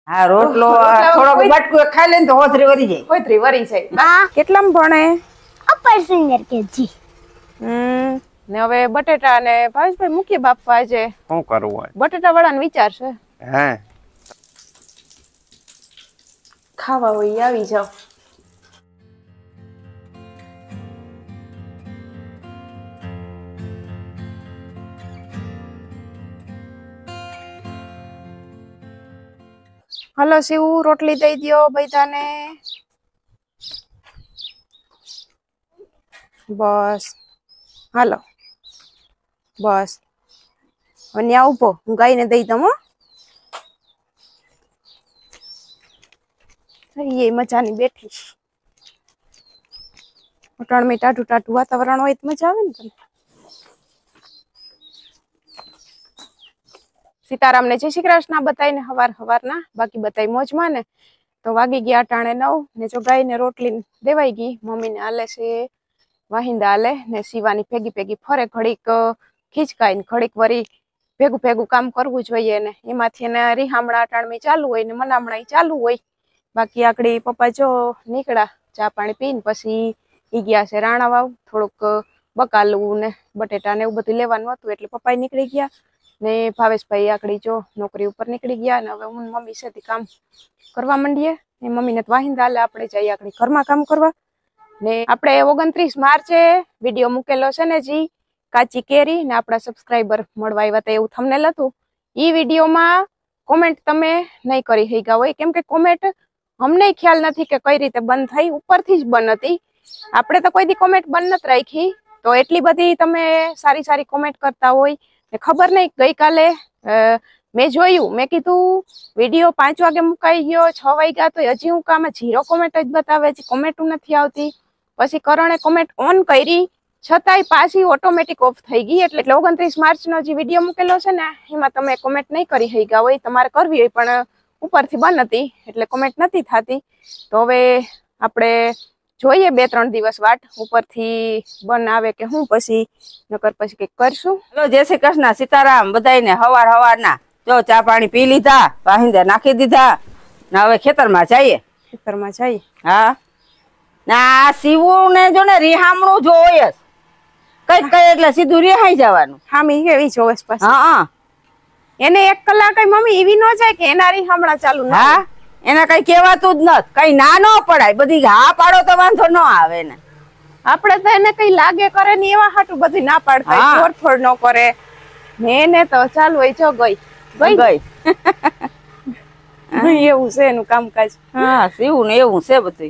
હા રોટલો થોડોક બટકું ખાઈ લે ને તો હોથરી વરી જાય. હોથરી વરી જાય. કેટલામ ભણે? Upper senior KG. ને હવે બટેટા ને ભાવેશભાઈ મૂકી બાપવા આજે. શું કરવું હોય? બટેટા વાળાનો વિચાર છે. હે ખાવા હોય આવી જાવ. હલો શિવ, રોટલી દઈ દ્યો બૈતાને. બસ હાલો બસ હવે ન્યા ઉભો, હું ગાયને દઈ દઉં. એ મજાની બેઠી. અટાણમાં ટાઢું ટાઢું વાતાવરણ હોય તો મજા આવે ને તને. સીતારામ ને જય શ્રી કૃષ્ણ બતાવીને હવારના બાકી બતાવી મોજમાં ને. તો વાગી ગયા અટાણે 9 ને જો ગાયને રોટલી દેવાઈ ગઈ. મમ્મીને હાલે છે વાહિંદા હાલે ને શિવાની ભેગી ફરે. ઘડીક ખીચકાય ને ઘડીક વરી ભેગું કામ કરવું જોઈએ ને એમાંથી એને રીહામણા અટાણમાં ચાલુ હોય ને મનામણા ચાલુ હોય. બાકી આકડી પપ્પા જો નીકળ્યા ચા પાણી પીને પછી ઈ ગયા છે રાણા વાવ. થોડુંક બકાલું ને બટેટા ને એવું બધું લેવાનું હતું એટલે પપ્પા નીકળી ગયા ને ભાવેશભાઈ આકડી જો નોકરી ઉપર નીકળી ગયા ને હવે હું મમ્મી સાથે કામ કરવા માંડીએ. ને મમ્મીને વાહિંદા હાલે આપણે જઈએ આકડી ઘરમાં કામ કરવા. ને આપણે 29 માર્ચે વિડીયો મૂકેલો છે ને જી કાચી કેરી ને આપણા સબસ્ક્રાઈબર મળવા આવ્યા હતા એવું થંબનેલ હતું. ઈ વિડીયોમાં કોમેન્ટ તમે નહીં કરી શક્યા હોય કેમ કે કોમેન્ટ અમને ખ્યાલ નથી કે કઈ રીતે બંધ થઈ. ઉપરથી જ બંધ હતી. આપણે તો કોઈ દી કોમેન્ટ બંધ નથી રાખી. તો એટલી બધી તમે સારી કોમેન્ટ કરતા હોય ને ખબર નહીં. ગઈકાલે મેં જોયું, મેં કીધું વિડીયો 5 વાગે મુકાઈ ગયો, 6 વાગ્યા તો હજી હું કામ 0 કોમેન્ટ જ બતાવે છે, કોમેન્ટ નથી આવતી. પછી કરણે કોમેન્ટ ઓન કરી છતાંય પાછી ઓટોમેટિક ઓફ થઈ ગઈ. એટલે 29 માર્ચનો જે વિડીયો મૂકેલો છે ને એમાં તમે કોમેન્ટ નહીં કરી શક્યા હોય. તમારે કરવી હોય પણ ઉપરથી બંધ હતી એટલે કોમેન્ટ નથી થતી. તો હવે આપણે જોઈએ 2-3 દિવસ વાટ ઉપરથી બંધ આવે કે હું પછી નકર પછી કઈક કરશું. હલો જય શ્રી કૃષ્ણ સીતારામ બધાને. હવારના જો ચા પાણી પી લીધા, વાહિંદા નાખી દીધા ને હવે ખેતરમાં જઈએ. હા ના શિવું ને જો ને રીહામણું જોઈએ કઈક એટલે સીધું રિહાઈ જવાનું. હામી કેવી જોવે પાછી. હા એને 1 કલાક મમ્મી એવી ન જાય કે એના રીહામણા ચાલુ ન. હા એને કઈ કેવાતું જ નથી. કઈ ના ન પડાય. બધી હા પાડો તો વાંધો ન આવે ને. આપણે તો એને કઈ લાગે કરે ને એવા હાટું બધી ના પાડતા, તોડફોડ ન કરે ને. એને તો ચાલુ હોય જો ગઈ એવું છે એનું કામકાજ. હા શિવું ને એવું છે બધું.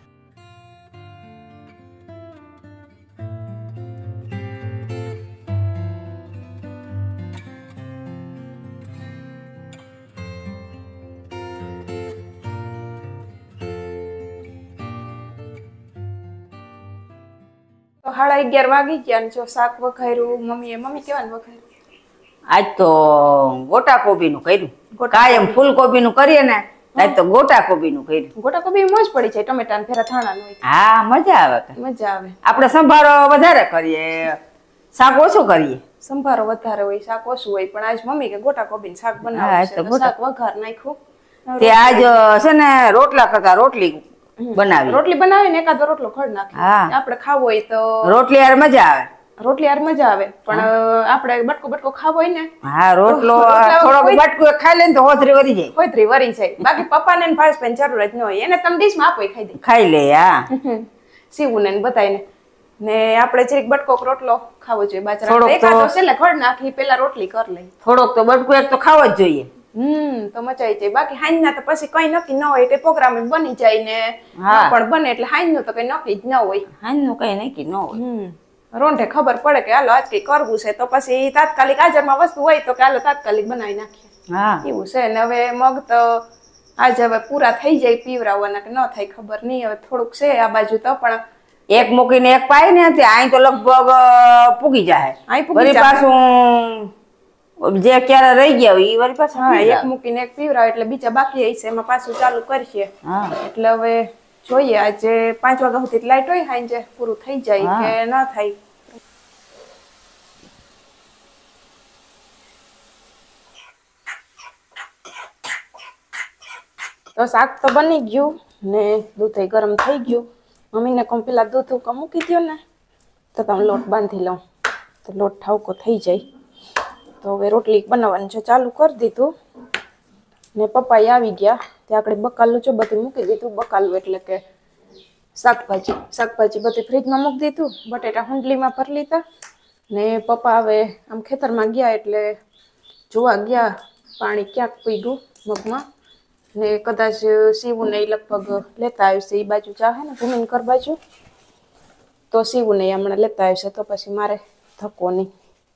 તો 11:30 વાગી ગયા ને જો શાક વઘાર્યું મમ્મી કેવાનું વઘાર્યું? આજ તો ગોટા કોબી નું કર્યું. કાયમ ફૂલકોબી નું કરીએ ને આજ તો ગોટા કોબી નું કર્યું. ગોટા કોબી મોજ પડી જાય. ટમેટા ને ફેરા થાણા નું. હા મજા આવે. આપણે સંભારો વધારે કરીએ, શાક ઓછું કરીએ. સંભારો વધારે હોય, શાક ઓછું હોય. પણ આજ મમ્મી કે ગોટા કોબી શાક બનાવે છે, શાક વઘાર નાખ્યું. તે આજ છે ને રોટલા કરતા રોટલી બનાવીને એકાદો રોટલો ખડ નાખી. આપણે ખાવો હોય તો રોટલી યાર મજા આવે. પણ આપણે બટકો ખાવો હોય ને. હા રોટલો થોડોક બટકું ખાઈ લે ને તો હોથરી વરી જાય. બાકી પપ્પાને ને ભાઈસભાઈ જરૂર જ ન હોય. એને તમે ડીશમાં આપો ખાઈ લે. હા સીવું ને બતાવીને ને આપણે જરીક બટકો રોટલો ખાવો જોઈએ. બાજરા એકાદો છેલ્લે ખડ નાખી પેલા રોટલી કરી લઈ. થોડોક તો બટકું એક તો ખાવો જ જોઈએ. તો મચાઈ જાય. બાકી હાઈન ના તો પછી કઈ નક્કી ન હોય. કઈ પ્રોગ્રામ બની જાય ને પણ બને એટલે હાઈન નું તો કઈ નક્કી જ ન હોય. હાઈન નું કઈ નક્કી ન હોય. રોંઢે ખબર પડે કે હાલો આજ કઈ કરવું છે તો પછી તાત્કાલિક હાજરમાં વસ્તુ હોય તો કે હાલો તાત્કાલિક બનાવી નાખીએ. એવું છે ને. હવે મગ તો આજે હવે પૂરા થઈ જાય પીવરાવવાના કે ન થાય ખબર નહીં. હવે થોડુંક છે આ બાજુ તો પણ એક મૂકીને એક પાય ને અહીં તો લગભગ પૂગી જાય. પાછું જે ક્યારે રહી ગયા હોય એ વળી પાછું એક મૂકીને એક પીવરાવ એટલે બીજા બાકી હશે એમાં પાછું ચાલુ કરશે. એટલે હવે જોઈએ આજે 5 વાગ્યા સુધી લાઈટ હોય હાંજે પૂરું થઈ જાય કે ના થાય. તો શાક તો બની ગયું ને દૂધ ગરમ થઈ ગયું. મમ્મીને કહું પેલા દૂધ મૂકી દો ને તો તમે લોટ બાંધી લઉં તો લોટ ઠાવકો થઈ જાય. તો હવે રોટલી બનાવવાનું છે ચાલુ કરી દીધું ને પપ્પા આવી ગયા ત્યાં આગળ બકાલું છે બધું મૂકી દીધું. બકાલું એટલે કે શાકભાજી બધી ફ્રીજમાં મૂકી દીધું. બટેટા હુંડલીમાં ભરી લીધા ને પપ્પા હવે આમ ખેતરમાં ગયા એટલે જોવા ગયા પાણી ક્યાંક પીગું મગમાં ને કદાચ સીવું ને લગભગ લેતા આવશે એ બાજુ ચાહે ને ભૂમિનકર બાજુ તો સીવું ને હમણાં લેતા આવશે તો પછી મારે ધક્કો નહીં.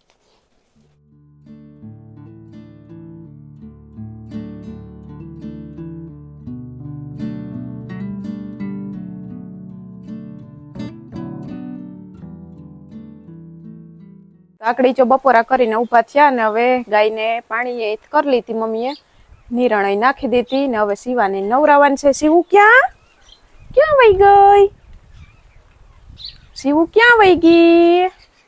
આકડી જો બપોરા કરીને ઉભા થયા ને હવે ગાયને પાણી કરી લીધી મમ્મીએ નિરણાઈ નાખી દીધી ને હવે શિવાને નવરાવાનું છે. શિવું ક્યાં વહી ગઈ? શિવું ક્યાં વહી ગઈ?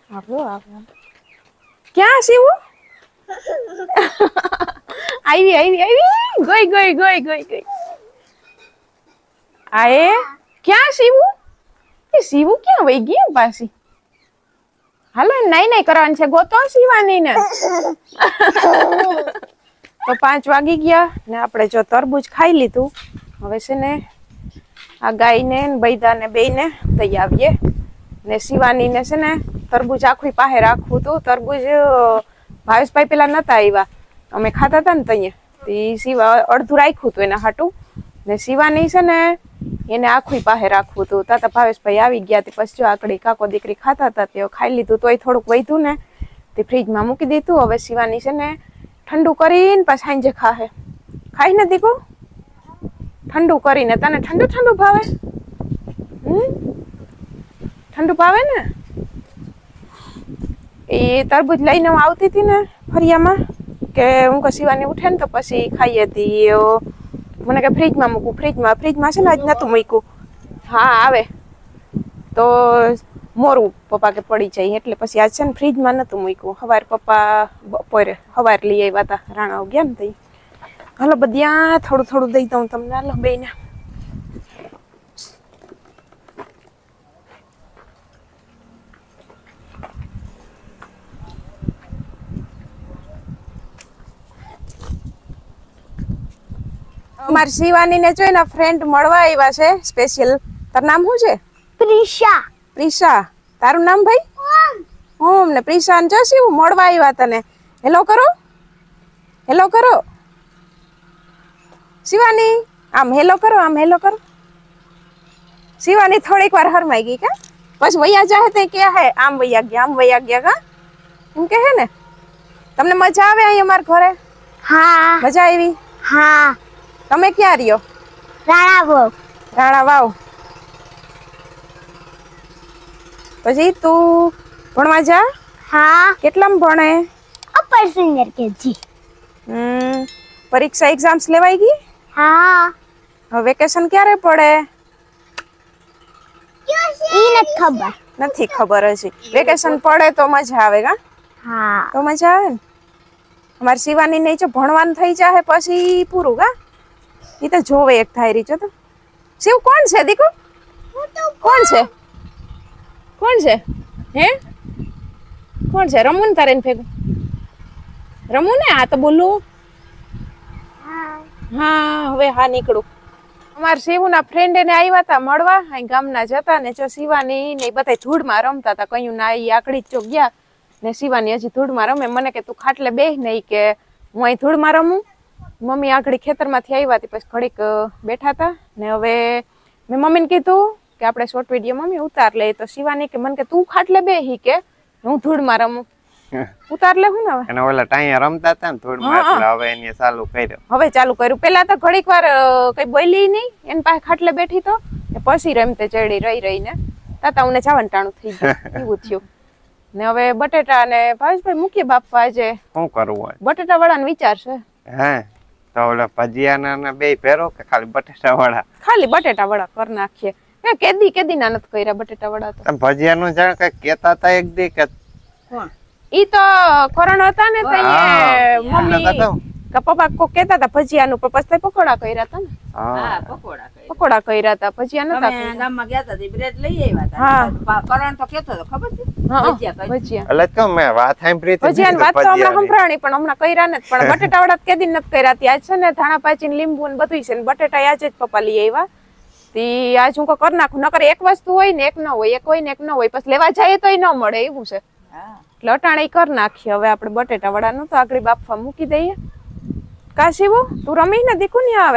ક્યાં શિવું? ગઈ. આએ ક્યાં શિવું? એ શિવું ક્યાં વહી ગઈ પાછી? હાલો નહીં કરવાનું છે ગોતો શિવાની ને. તો 5 વાગી ગયા ને આપણે જો તરબૂચ ખાઈ લીધું. હવે છે ને આ ગાયને બૈદાને બેયને દઈ આવીએ ને શિવાનીને છે ને તરબૂચ આખું પાસે રાખવું હતું. તરબૂચ ભાવેશભાઈ પેલા નતા આવ્યા અમે ખાતા હતા ને ત્યાં શિવા અડધું રાખ્યું હતું એના હાટું ને શિવાની છે ને એને આખું પાસે રાખવું હતું. તાતા ભાવેશભાઈ આવી ગયા પછી જો આકડી કાકો દીકરી ખાતા હતા તે ખાઈ લીધું. તોય થોડુંક વધ્યું ને તે ફ્રીજમાં મૂકી દીધું. હવે શિવાની છે ને ઠંડુ કરીને પાછા સાંજે ખાઈ નથી કહું ઠંડુ કરીને. તને ઠંડુ ભાવે? ઠંડુ ભાવે ને? એ તરબૂચ લઈને હું આવતી હતી ને ફરિયામાં કે હું શિવાની ઉઠે ને તો પછી ખાઈ હતી. મને કે ફ્રીજમાં મૂકું. ફ્રીજમાં છે ને આજ નતું મૂક્યું. હા આવે તો મોરું પપ્પા કે પડી જાય એટલે પછી આજ છે ને ફ્રીજમાં નતું મૂક્યું. સવારે પપ્પા બપોરે સવારે લઈ આવ્યા હતા રાણા ગયા ને તઈ. હાલો બધી થોડું દઈ દઉં તમને. હાલો બેને અમારી શિવાની ને જો એના ફ્રેન્ડ મળવા આવ્યા છે સ્પેશિયલ. તારું નામ શું છે? પ્રિશા. તારું નામ ભાઈ? ઓમ. ને પ્રિશા ને જો શિવ મળવા આવ્યા તને. હેલો કરો શિવાની. આમ હેલો કરો. શિવાની થોડીક વાર હરમાઈ ગઈ કા પછી વૈયા જાહે તે કે હે આમ વૈયા ગયા કા એમ કે હે ને. તમને મજા આવે અહીં અમારા ઘરે? હા. મજા આવી? હા. તમે ક્યાં રહ્યો? રાણા વાવ. પછી તું ભણવા જા? હા. કેટલામાં ભણે? Upper senior KG. પરીક્ષા એક્ઝામ્સ લેવાઈ ગઈ? હા. હવે વેકેશન ક્યારે પડે? નથી ખબર હજી. વેકેશન પડે તો મજા આવે કા? હા. તો મજા આવે ને. અમારી શિવાની ને જો ભણવાનું થઈ જાય પછી પૂરું કા? એ તો જોવે એક થાય રહી. તો શિવ કોણ છે દીકુ? કોણ છે હે? કોણ છે? રમવું ને તારે ભેગું રમવું ને? આ તો બોલું. હા હવે હા નીકળું. અમારા શિવના ફ્રેન્ડ એને આવ્યા હતા મળવા. અહીં ગામના જતા ને જો શિવાની ને બધા ધૂળમાં રમતા હતા. કયું ના એ આકડી જ ચોક ગયા ને શિવાની હજી ધૂળમાં રમે. મને કે તું ખાટલે બેહ નહીં કે હું અહીં ધૂળમાં રમું. મમ્મી આકડી ખેતરમાંથી આવ્યા હતી પછી ઘડીક બેઠા હતા ને હવે મેં મમ્મીને કીધું કે આપણે શોર્ટ વિડીયો મમ્મી ઉતાર લે. તો શિવાની કે મને કે તું ખાટલે બેહી કે હું ધૂળમાં રમું. ઉતાર લે હું ને હવે. અને ઓલા ટાઈયા રમતા હતા ને ધૂળમાં એટલે હવે એને ચાલુ કર્યો. હવે ચાલુ કર્યું. પેલા તો ઘડીક વાર કઈ બોલી નહીં. એની પાસે ખાટલે બેઠી તો પછી રમતે ચડી રહીને તાતા ઉને જવાનું ટાણું થઈ ગયું એવું થયું. ને હવે બટેટા ને ભાવેશભાઈ મૂકીએ બાપા આજે શું કરવું? બટેટા વડાનો વિચાર છે. હે તો ઓલા ભજીયાના બે ફેરો કે ખાલી બટેટા વડા? ખાલી બટેટા વડા કરી નાખીએ. કેદી ના નથી કર્યા બટેટા વડા તો. તમે ભજીયાનું જાણ કઈ કેતા હતા એક દી કે ઈ તો કોરોના હતા ને તો મમ્મી કે પપ્પા કોક કહેતા હતા ભજીયાનું, પણ પછી પકોડા કર્યા હતા ને. હા પકોડા કર્યા. પકોડા કર્યા હતા, ભજીયા નતા તમે કર્યા. ગામમાં ગયા હતા બ્રેડ લઈ આવ્યા હા. હતા. કરણ તો કેતો હતો ખબર છે હા, ભજીયા કર્યા. ભજીયા એટલે જ કહું મેં વાત સાંભળી હતી ભજીયાની વાત તો હમણાં ભજીયાની. સંભળાણી, પણ હમણાં કર્યા નથી. પણ બટેટાવડા કેદી નથી કર્યા. ત્યાં છે ને ધાણા પાચી ને લીંબુ ને બધું છે ને બટેટા આજે જ પપ્પા લઈ આવ્યા. તી આજ હું કરી નાખું, નકર એક વસ્તુ હોય ને એક ન હોય, એક હોય ને એક ન હોય, પછી લેવા જઈએ તોય ન મળે એવું છે. હા. એટલે અટાણે કરી નાખીએ. હવે આપણે બટેટા વડાનું તો આગળ બાફવા મૂકી દઈએ. કાશીવો તું રમી ને દીકુ ની આવે.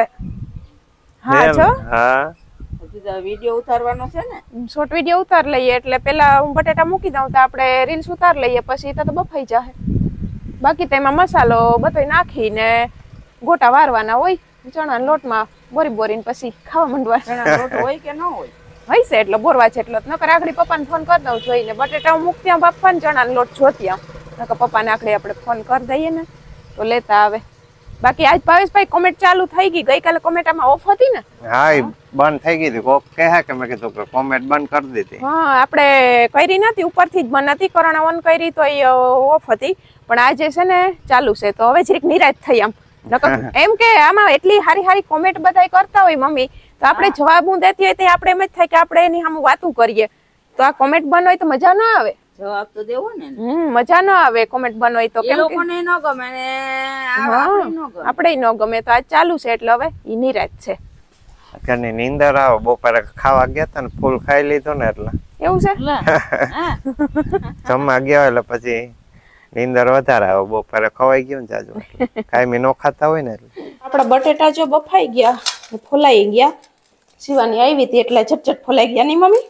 હા જો હા હજી તો વિડીયો ઉતારવાનો છે ને. શોર્ટ વિડીયો ઉતાર લઈએ, એટલે પેલા હું બટેટા મૂકી દઉં તો આપણે રીલ્સ ઉતાર લઈએ, પછી તો બફાઈ જાય. બાકી તો એમાં મસાલો બધો નાખીને ગોટા વારવાના હોય ચણા લોટમાં બોરી બોરીને પછી ખાવા માંડવા. ચણા લોટ હોય કે ન હોય? હોય છે એટલે બોરવા છે એટલે નકર આગળ પપ્પાને ફોન કરી દઉં જોઈને બટેટા હું મૂક ત્યાં બાફવાને ચણાનો લોટ જોતી આમ, નકર પપ્પાને આગળ આપણે ફોન કરી દઈએ ને તો લેતા આવે. બાકી આજ ભાવેશભાઈ કોમેન્ટ ચાલુ થઈ ગઈ. ગઈકાલે કોમેન્ટ આમાં ઓફ હતી ને. હા ઈ બંધ થઈ ગઈ હતી. કોક કહે કે મેં કીધું કે કોમેન્ટ બંધ કરી દીધી. હા આપણે કરી નથી, ઉપરથી જ બંધ હતી. કોરોના ઓન કરી તો એ ઓફ હતી, પણ આજે છે ને ચાલુ છે. તો હવે જરીક નિરાશ થઈ આમ, નકર એમ કે આમાં એટલી હારી હારી કોમેન્ટ બધાય કરતા હોય મમ્મી, તો આપણે જવાબ હું દેતી હોય તો આપણે એમ જ થાય કે આપણે એની સામે વાતું કરીએ. તો આ કોમેન્ટ બંધ હોય તો મજા ના આવે. જવાબ તો દેવો ને. મજા ના આવે કોમેન્ટ બંધ હોય તો. એ કેમ કે લોકોને ન ગમે ને આપણે ન ગમે. આપણે ન ગમે. તો આજ ચાલુ છે એટલે હવે ઈ નિરાશ છે. ઘરની નીંદર આવે. બપોરે ખાવા ગયા હતા ને ફૂલ ખાઈ લીધું ને એટલે એવું છે. હા. જમવા ગયા એટલે પછી નીંદર વધારે આવે. બપોરે ખવાઈ ગયું ને જાજુ કાયમી નો ખાતા હોય ને એટલે. આપડા બટેટા જો બફાઈ ગયા, ફોલાઈ ગયા. શિવાની આવી હતી એટલે ઝટઝટ ફોલાઈ ગયા ની મમ્મી.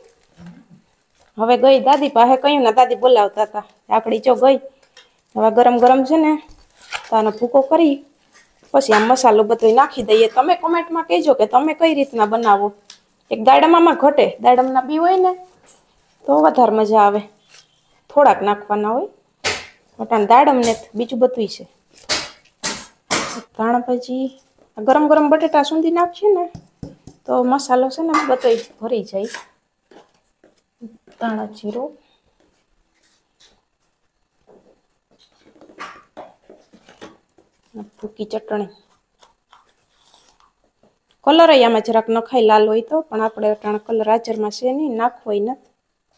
હવે ગઈ દાદી પાસે, કહ્યું ને દાદી બોલાવતા હતા. આપડી જો ગઈ. હવે ગરમ ગરમ છે ને તાનો ભૂકો કરી પછી આમ મસાલો બધો નાખી દઈએ. તમે કોમેન્ટમાં કહેજો કે તમે કઈ રીતના બનાવો. એક દાડમામાં ઘટે, દાડમના બી હોય ને તો વધારે મજા આવે. થોડાક નાખવાના હોય. વટાણ દાડમ ને બીજું બધું છે. ધાણા ભાજી ગરમ ગરમ બટેટા સૂંધી નાખીએ ને તો મસાલો છે ને બધો ભરી જાય. ધાણા જીરું, ભૂકી ચટણી, કલર આમાં જરાક નખાય લાલ હોય તો, પણ આપણે અટાણે કલર હાજરમાં છે નહીં, નાખવો હોય નથી.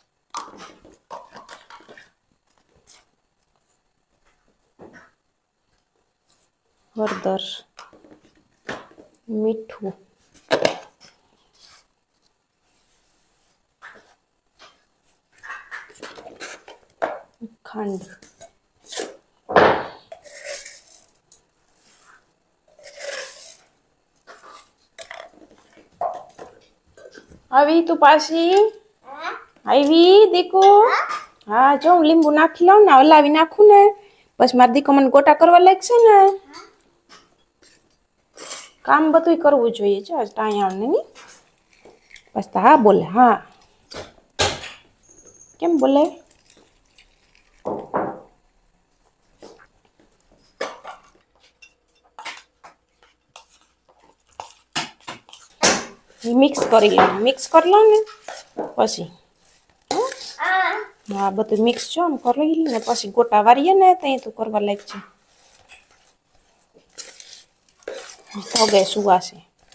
હળદર, મીઠું, ખાંડ, આવી તું પાછી આવી દીકુ. હા જો હું લીંબુ નાખી લઉં ને, હલાવી નાખું ને બસ મારી દીકો મને ગોટા કરવા લાગશે ને. કામ બધું કરવું જોઈએ. જો ટાયા ને ની બસ. હા બોલે. હા કેમ બોલે? મિક્સ કરી લો. મિક્સ કરી લો ને પછી હા બધું મિક્સ જો આમ કરી ને પછી ગોટા વારીએ ને ત્યાં તું કરવા લાગશે. હવે સુવાસે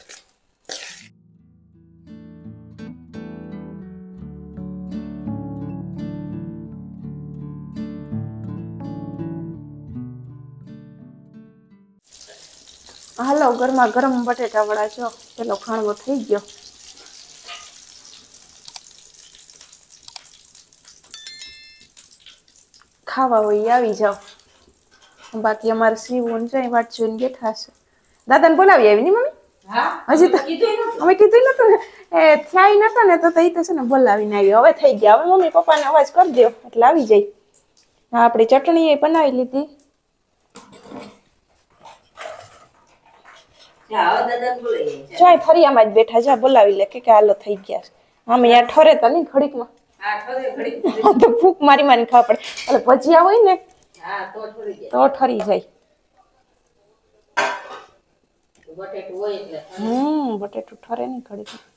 હાલો ગરમા ગરમ બટેટા વડા જો પેલો ખાણવો થઈ ગયો. ખાવા હોય આવી જાવ. બાકી અમારે સીવું જાય વાટ જોઈને બેઠા છે. દાદાને બોલાવી આવી ની મમ્મી? હા હજી તો અમે કીધું નતું ને એ થયા નતા ને તો એ તો છે ને બોલાવીને આવી. હવે થઈ ગયા. હવે મમ્મી પપ્પાને અવાજ કરી દો એટલે આવી જાય. હા આપણી ચટણી એ બનાવી લીધી. જાય ફરિયામાં જ બેઠા. જા બોલાવી લે કે હાલો થઈ ગયા. આમ અહીંયા ઠરે તો નહીં ઘડીકમાં. તો ફૂંક મારી મારી ખાવા પડે. એટલે ભજીયા હોય ને તો ઠરી જાય. બટેટું ઠરે નહીં ઘડીકમાં.